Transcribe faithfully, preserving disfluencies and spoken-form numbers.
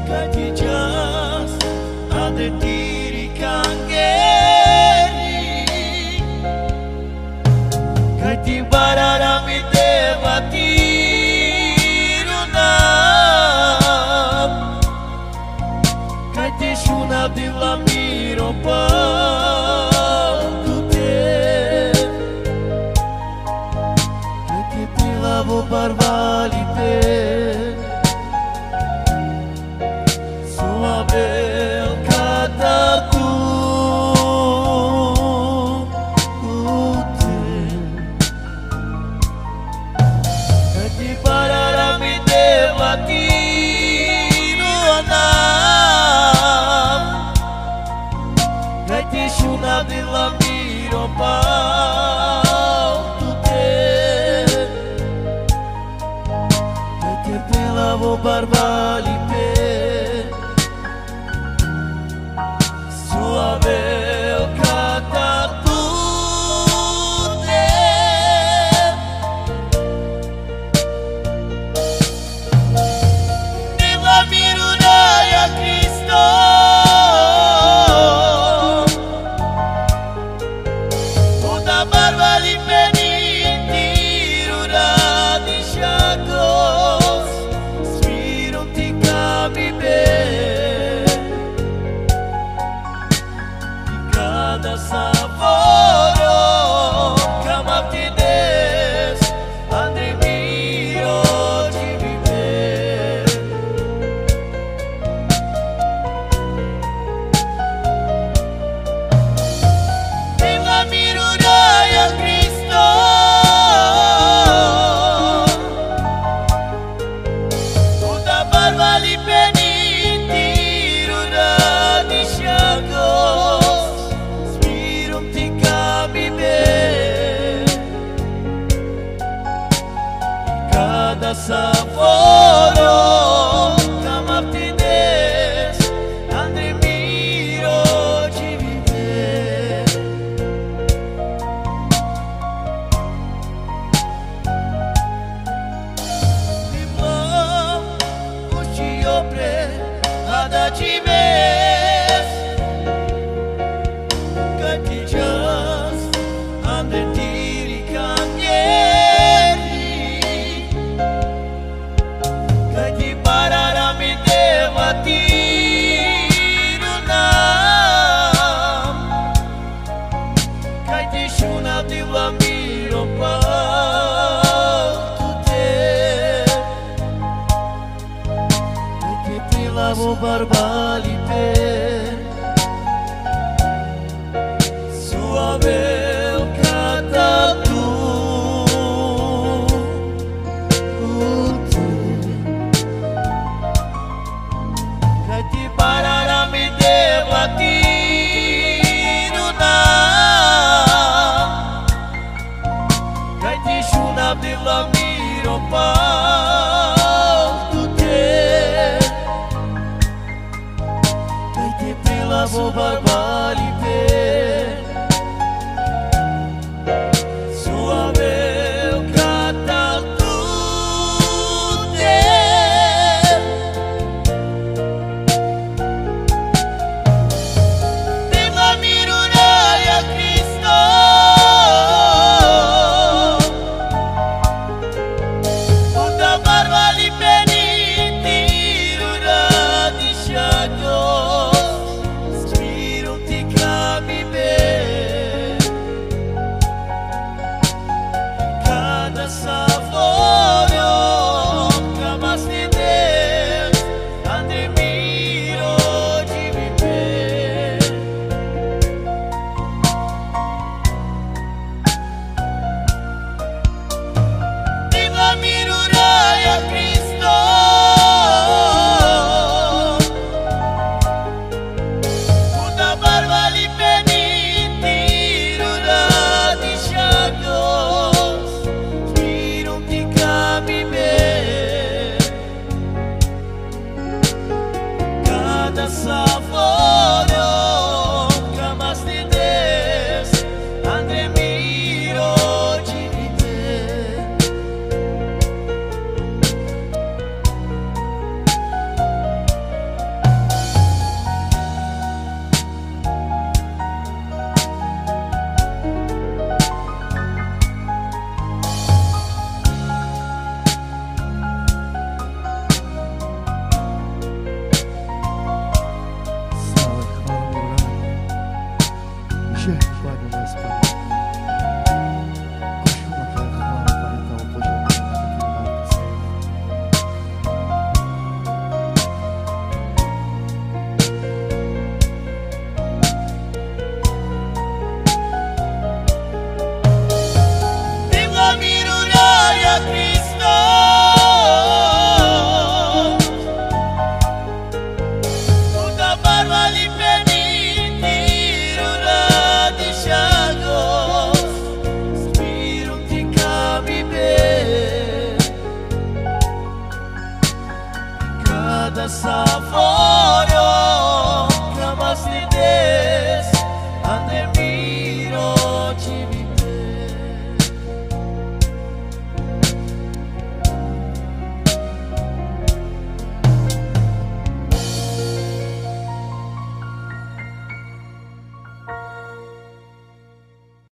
Kad ti čas, a te tiri kangeri, kad ti barara mi devatiru nam, kad ti šunav divla miro pautute, kad ti pilavo barbalite. Suave kata tu ute, kad ti barara mi devatiru nam, kad ti šunav divla miro pautute, kad ti pilavo barbalite. Suave kata tute, divla mirunaya Cristo, uda barba li peniti ruradi shakos, svirum ti kami be. Cada saboro kama ti des andre miro ci vive. Divla mirunaya Cristo, uda barba li peniti ruradi shakos, cada saboro kama ti des andre miro ci vive. Divla uci opre ada ci ves, kad ti čas andre tiri kangeri, kad ti barara mi devatiru nam, kad ti šunav divla miro pautute, kad ti pilavo barbalite. Suave kata tute, kad ti barara mi devatiru nam, kad ti šunav divla miro pautute, kad ti pilavo barbalite. Suave kata tute, divla mirunaya Cristo, uda barba li peniti ruradi shakos, svirum ti kami be. Cada saboro kama ti des andre miro ci vive. Divla mirunaya Cristo, uda barba li peniti ruradi shakos, svirum ti kami be. Cada saboro kama ti des andre miro ci vive. las afanas.